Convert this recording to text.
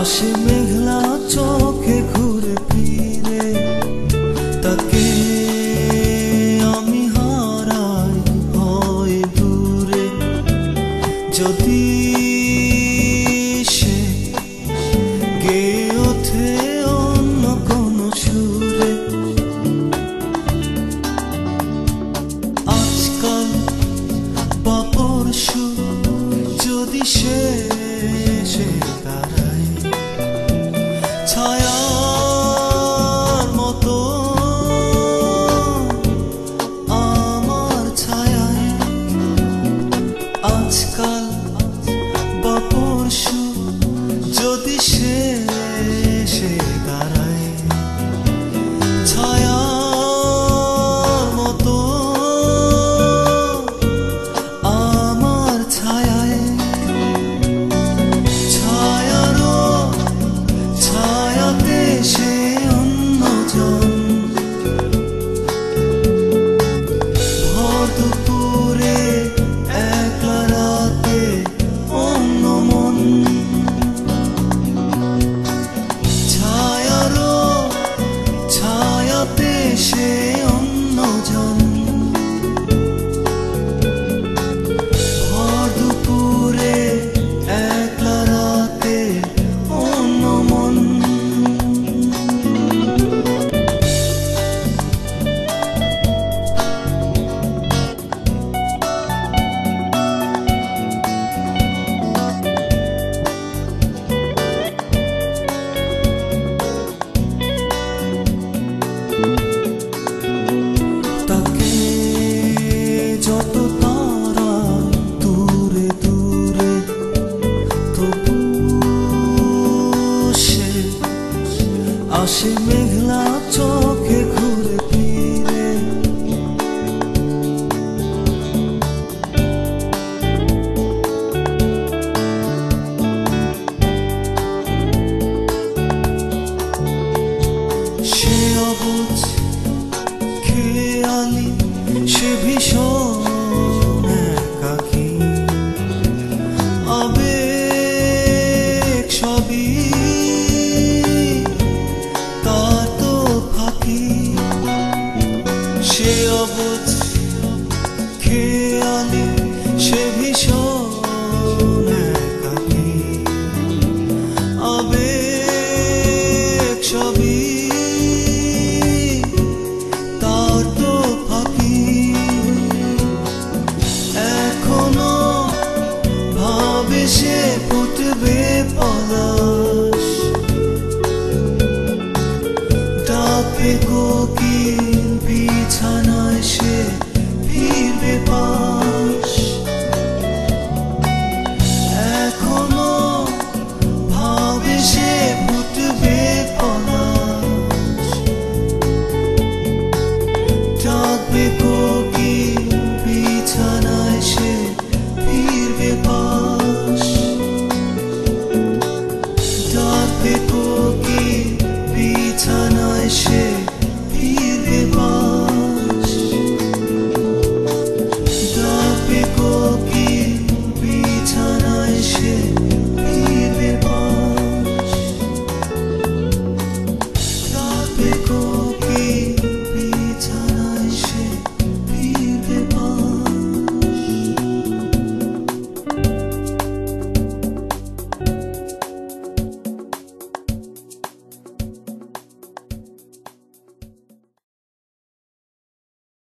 আসে মেঘলা চোখে ঘুরে ফিরে, তাকে আমি হারাই হয় দূরে। যদি সে গেয়ে ওঠে অন্য কোনো সুরে, আজকাল বা পরশু যদি সে দাঁড়ায় ছায়ার মতো আমার ছায়ায়, আজকাল বা পরশু যদি সে দাঁড়ায় ছায়ার মতো আমার ছায়ায়, ছায়াতে সে অন্যজন। ভর দুপুরে একলা রাতে অন্য মন, ছায়াতে সে অন্যজন। ভর দুপুরে একলা রাতে অন্য মন। যত তারা দূরে দূরে তবু সে আসে মেঘলা চোখে ঘুরে ফিরে। সে অবুঝ খেয়ালি, সে ভীষণ একাকী, আবেগ সবই তার তো ফাঁকি। সে অবুঝ খেয়ালি, সে ভীষণ একাকী, আবেগ